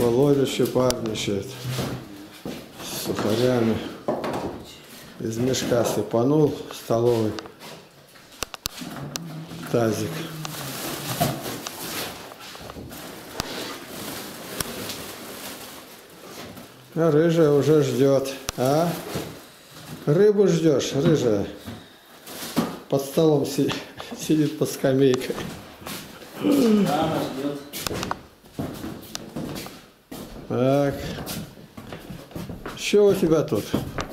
Володя щепарничает с сухарями. Из мешка сыпанул в столовый тазик. А рыжая уже ждет. А? Рыбу ждешь, рыжая. Под столом сидит под скамейкой. Да, она ждет. Так. Что у тебя тут?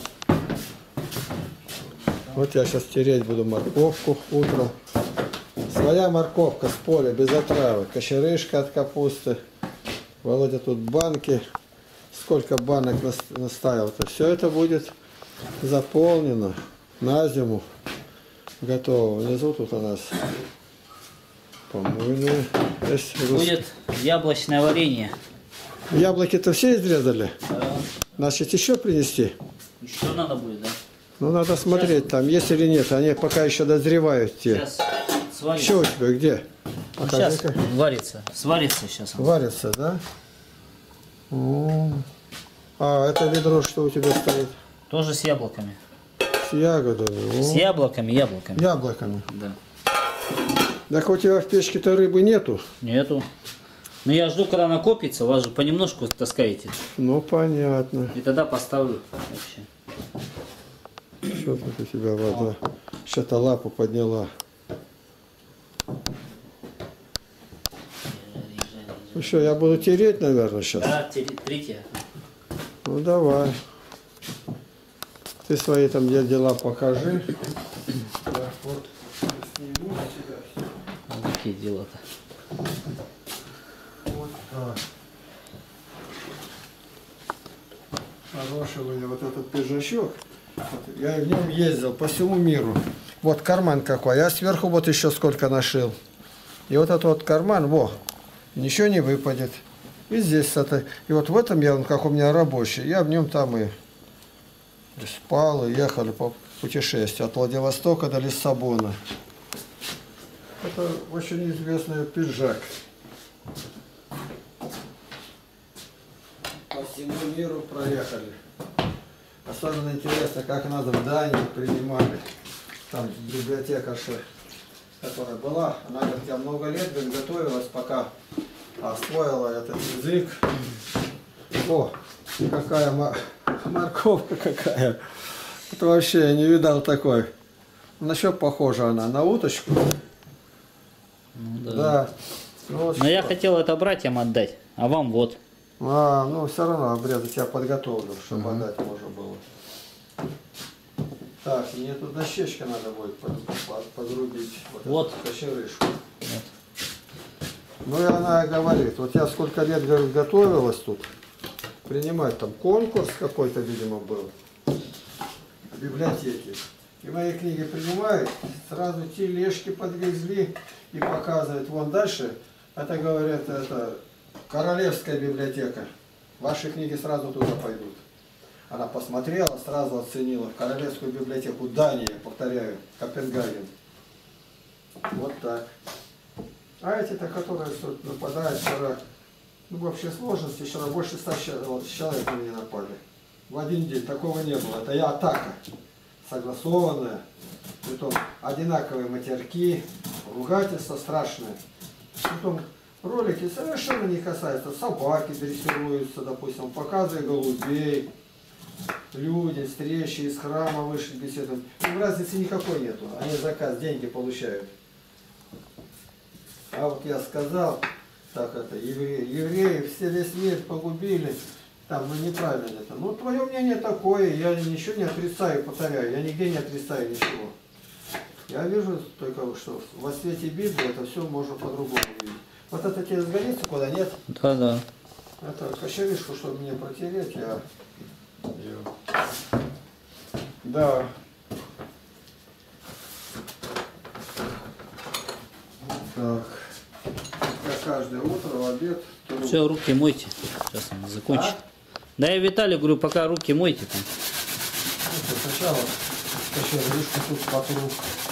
Вот я сейчас тереть буду морковку утром. Своя морковка с поля, без отравы. Кочерышка от капусты. Володя тут банки. Сколько банок наставил-то. Все это будет заполнено на зиму. Готово. Внизу тут у нас помойные. Будет яблочное варенье. Яблоки-то все изрезали? Да. Значит, еще принести? Еще надо будет, да? Ну, надо смотреть, сейчас там есть или нет. Они пока еще дозревают те. Сейчас сварится. Что у тебя, где? Сейчас варится. Сварится сейчас. Варится, да? О. А, это ведро, что у тебя стоит? Тоже с яблоками. С ягодами. О. С яблоками. Яблоками. Да. Так у тебя в печке-то рыбы нету? Нету. Но я жду, когда накопится, вас же понемножку таскаете. Ну, понятно. И тогда поставлю вообще. Что тут у тебя вода? Что-то лапу подняла. Ну что, я буду тереть, наверное, сейчас? Да, трите. Ну, давай. Ты свои там дела покажи. Я вот сниму тебя. Вот такие дела-то. Вот так. Хороший у меня вот этот пиджачок. Вот, я в нем ездил по всему миру. Вот карман какой. Я сверху вот еще сколько нашил. И вот этот вот карман, во, ничего не выпадет. И здесь это. И вот в этом я, он как у меня рабочий. Я в нем там и спал, и ехали по путешествию от Владивостока до Лиссабона. Это очень известный пиджак. По всему миру проехали. Особенно интересно, как нас в Дании принимали. Там библиотекарша, которая была, она говорит, я много лет готовилась, пока освоила этот язык. О, какая морковка какая. Это вообще я не видал такой. На что похожа она? На уточку? Ну, да. Да. Ну, вот. Но я хотел это братьям отдать, а вам вот. А, ну все равно обрезать я подготовлю, чтобы отдать можно было. Так, мне тут дощечка надо будет подрубить. Вот. Кочерышку. Вот. Ну и она говорит, вот я сколько лет, говорит, готовилась тут, принимать там конкурс какой-то, видимо, был в библиотеке. И мои книги принимают, сразу тележки подвезли и показывают. Вон дальше, это, говорят, это Королевская библиотека. Ваши книги сразу туда пойдут. Она посмотрела, сразу оценила. Королевскую библиотеку Дании, повторяю, Копенгаген. Вот так. А эти-то, которые нападают вчера, ну, в общей сложности, вчера больше 100 человек на меня напали. В один день такого не было. Это я атака. Согласованная. Притом одинаковые матерки, ругательства страшные. Потом ролики совершенно не касаются. Собаки дрессируются, допустим, показывая голубей. Люди, встречи из храма вышли, беседуют. Им разницы никакой нету. Они заказ, деньги получают. А вот я сказал, так это, евреи все весь мир погубили. Там, ну неправильно это. Ну, твое мнение такое, я ничего не отрицаю, повторяю, я нигде не отрицаю ничего. Я вижу только, что во свете Библии это все можно по-другому видеть. Вот это тебе сгодится куда, нет? Да, да. Это кочерышку, чтобы мне протереть, я... Да. Так. Я каждое утро в обед... Все, руки мойте. Сейчас она закончит. А? Да я Виталию говорю, пока руки мойте там. Сначала кочерышку тут потру.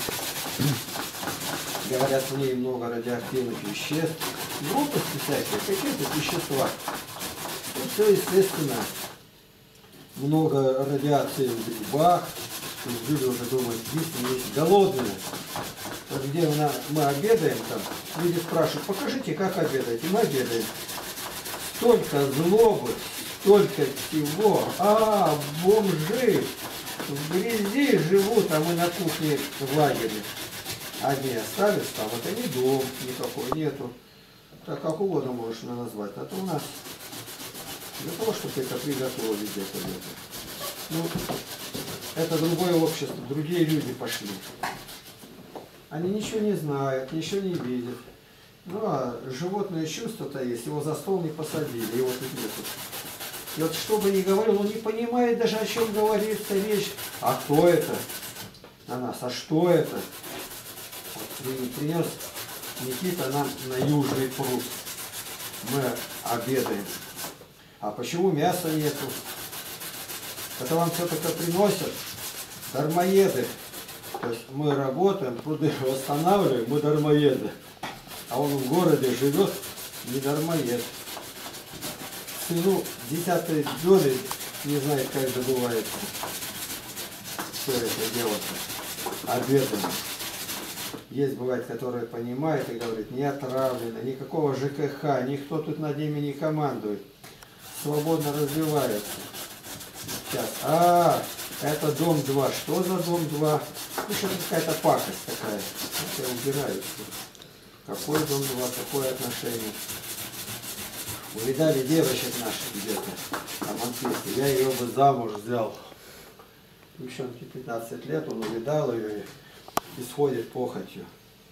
Говорят, в ней много радиоактивных веществ. Глупости всякие, какие-то вещества. все, естественно, много радиации в грибах. То есть люди уже думают, есть голодные. Вот где мы обедаем, там люди спрашивают, покажите, как обедаете. Мы обедаем. Столько злобы, столько всего. Бомжи в грязи живут, а мы на кухне в лагере. Одни остались там, это не дом никакой, нету. Так как угодно можешь назвать. А то у нас для того, чтобы это приготовить где-то. Ну, это другое общество, другие люди пошли. Они ничего не знают, ничего не видят. Ну, а животное чувство-то есть, его за стол не посадили, его тут нету. И вот что бы ни говорил, он не понимает даже, о чем говорится речь. А кто это на нас? А что это? Вот принес Никита нам на Южный пруд. Мы обедаем. А почему мяса нету? Это вам все-таки приносят дармоеды. То есть мы работаем, пруды восстанавливаем, мы дармоеды. А он в городе живет, не дармоед. Сыну 10-й доли не знает, как добывается. Что это делать? Обедаем. Есть, бывает, которые понимают и говорят, не отравлено, никакого ЖКХ, никто тут над ними не командует. Свободно развивается. Сейчас. Это дом 2. Что за дом 2? Ну, что-то какая-то пакость такая. Вот я убираю. Какой дом 2, какое отношение? Увидали девочек наших где-то, там английские. Я ее бы замуж взял. Девчонке 15 лет, он увидал ее и исходит похотью.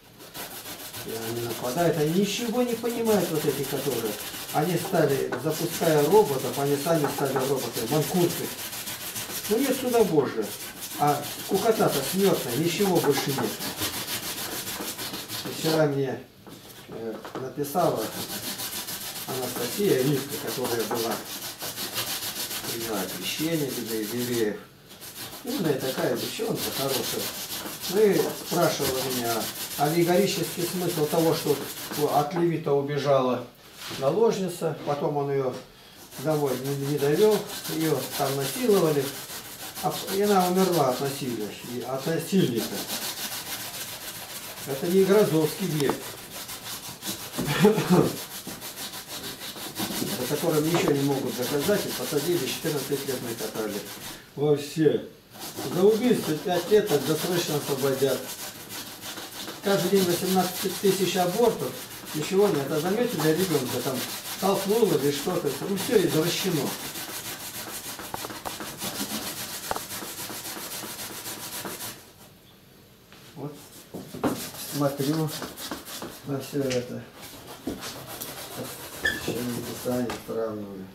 И они нападают, они ничего не понимают, вот эти, которые. Они стали, запуская роботов, они сами стали роботами, манкурты. Ну нет суда Божия. А скукота-то смертная, ничего больше нет. И вчера мне написала Анастасия Риска, которая была приняла крещение для евреев. Умная такая девчонка, хорошая. Ну и спрашивала меня, аллегорический смысл того, что от левита убежала наложница, потом он ее домой не довел, ее там насиловали, и она умерла от насилия, от насильника. Это не Грозовский век, за которым ничего не могут доказать, и посадили 14 лет накатали. Вообще. За убийство 5 лет так досрочно освободят. Каждый день 18 тысяч абортов, ничего нет. А заметили ребенка, там толкнул или что-то, ну все извращено. Вот смотрю на все это. Еще не Писание сравниваю.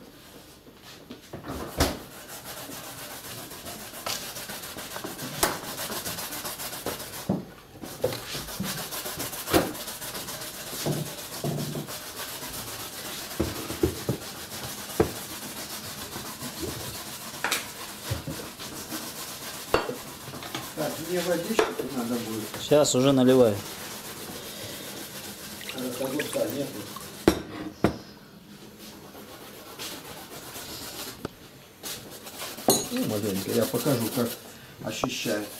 Так, мне водичку тут надо будет. Сейчас уже наливаю. Огурца нету. Ну, маленько, я покажу, как ощущается.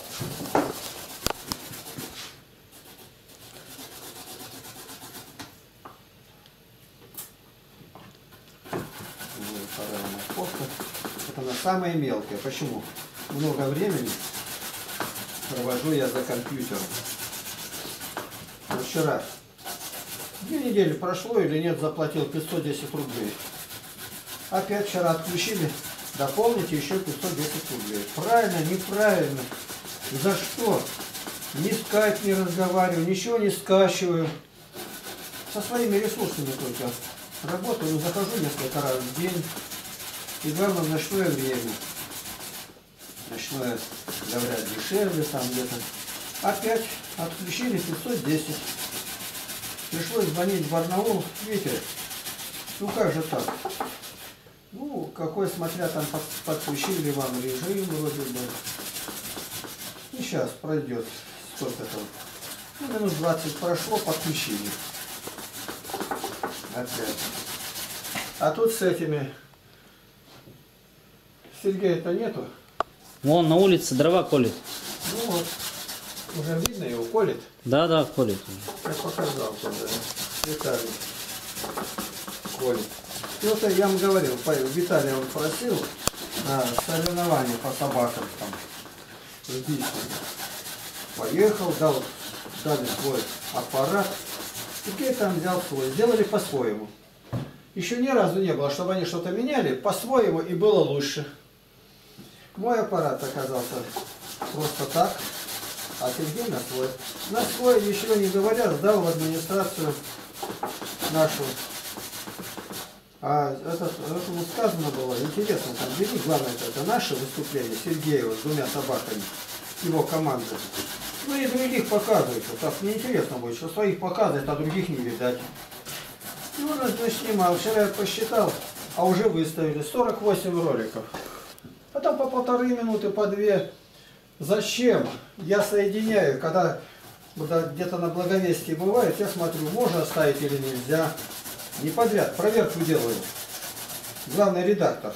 Это она самая мелкая. Почему? Много времени провожу я за компьютером. Вот вчера 2 недели прошло или нет, заплатил 510 рублей. Опять вчера отключили, дополните еще 510 рублей. Правильно, неправильно? За что? Ни скайп не разговариваю, ничего не скачиваю. Со своими ресурсами только работаю, но захожу несколько раз в день. И главное, в ночное время. Ночное, говорят, дешевле там где-то. Опять отключили 510. Пришлось звонить в Барнаул. Видите, ну как же так? Ну, какой, смотря там подключили вам режим вроде бы. И сейчас пройдет сколько там. Ну, минут 20 прошло, подключили. Опять. А тут с этими... Сергея-то нету. Вон на улице дрова колет. Ну вот, уже видно его, колет. Да, колет. Я показал тоже. Виталий колет. И вот я вам говорил, Виталий он просил соревнования по собакам там. Здесь. Поехал, дали свой аппарат. Сергей там взял свой. Сделали по-своему. Еще ни разу не было, чтобы они что-то меняли по-своему и было лучше. Мой аппарат оказался просто так, а Сергей на свой. На свой, ничего не говоря, сдал в администрацию нашу. А этому сказано было, интересно, там бери, главное, это наше выступление Сергеева с 2 собаками, его команды. Ну и других показывают, так неинтересно будет, что своих показывает, а других не видать. И он снимал, вчера я посчитал, а уже выставили 48 роликов. Потом по 1,5 минуты, по 2. Зачем? Я соединяю, когда где-то на Благовестии бывает, я смотрю, можно оставить или нельзя. Не подряд, проверку делаю. Главный редактор.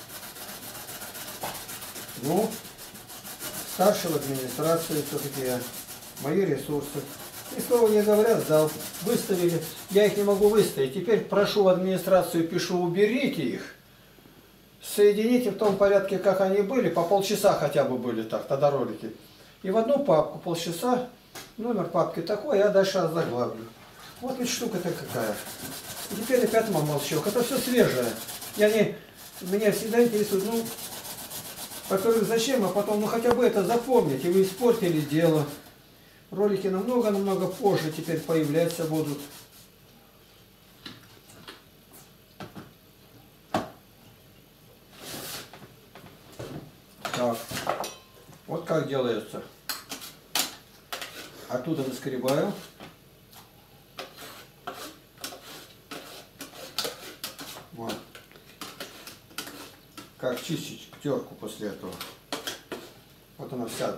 Ну, старший в администрации все-таки мои ресурсы. И слова не говорят, сдал. Выставили. Я их не могу выставить. Теперь прошу в администрацию, пишу, уберите их. Соедините в том порядке, как они были, по полчаса хотя бы были так, тогда ролики. И в одну папку полчаса, номер папки такой, я дальше заглавлю. Вот ведь штука-то какая. И теперь опять молчок. Это все свежее. Меня всегда интересует, ну, во-первых, зачем, а потом, ну хотя бы это запомнить, и вы испортили дело. Ролики намного позже теперь появляться будут. Так, вот как делается. Оттуда наскребаю. Вот. Как чистить терку после этого. Вот она вся.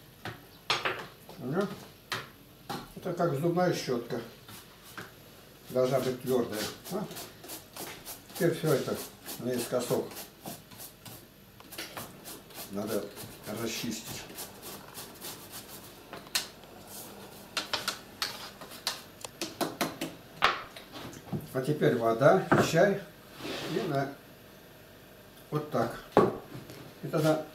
Это как зубная щетка. Должна быть твердая. Теперь все это наискосок. Надо расчистить. А теперь вода, чай и вот так. И тогда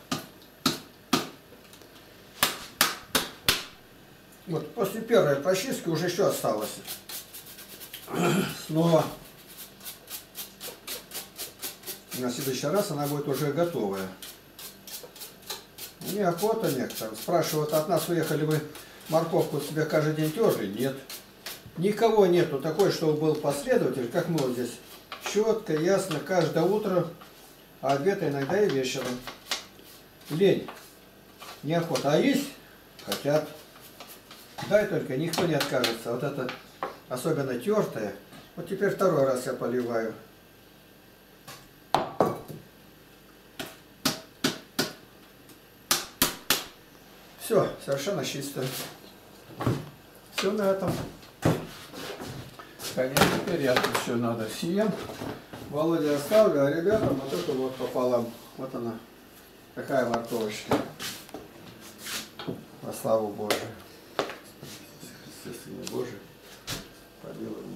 вот после первой прочистки уже еще осталось. Снова на следующий раз она будет уже готовая. Неохота некоторым. Спрашивают, от нас уехали, вы морковку себе каждый день терли? Нет. Никого нету такой, чтобы был последователь, как мы вот здесь. Четко, ясно, каждое утро, а обед иногда и вечером. Лень. Неохота. А есть? Хотят. Дай только, никто не откажется. Вот это особенно тертое. Вот теперь 2-й раз я поливаю. Все, совершенно чисто. Все на этом. Конечно, теперь я тут все надо съем. Володя оставлю, а ребятам вот эту вот пополам. Вот она, такая морковочка. Во славу Божию. Естественно, Божию. Помилуй.